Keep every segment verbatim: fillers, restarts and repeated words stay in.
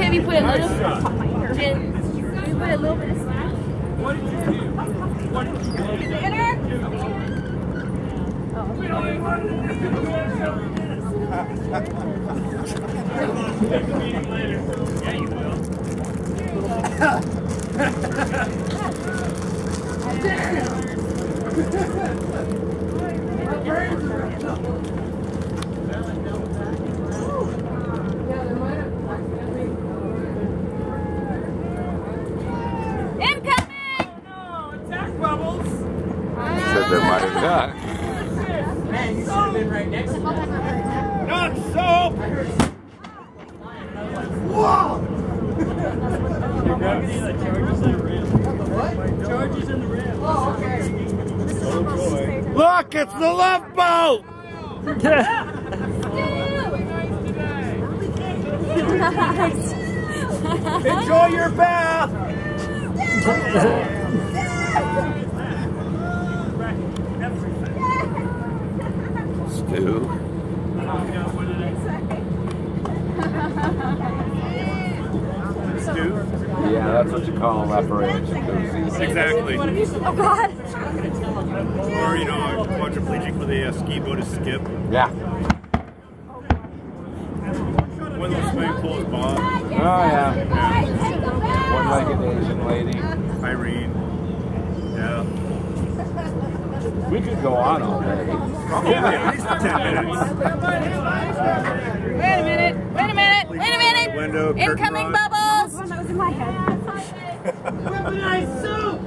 maybe put a little gin. Maybe put a little bit of slack. What did you do? What did you do? Dinner? Take the meeting later. Yeah, you will. Said there might have not. Man, you should have been right next to me. Not soap! Whoa! Charges in the rim. What? Charges in the rim. Oh, okay. Oh, boy. Look, it's the love boat! Enjoy your bath! Stew. Stew? Yeah, that's what you call them, reparations. Exactly. Oh, God. Or, you know, quadriplegic with a uh, ski boat to skip. Yeah. One of those swimming pools, Bob. Oh, yeah. One-legged Asian lady. Irene. Yeah. We could go on all day. Probably at least for ten minutes. Wait a minute. Wait a minute. Wait a minute. Window, Incoming bubbles. That was in my head. Weaponized soup!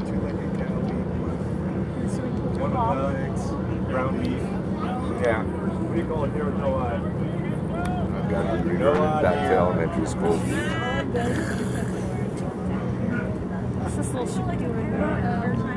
One of the eggs, ground beef. Yeah. What do you call it here with no eye? I've got to return back to elementary school. What's this little shit doing?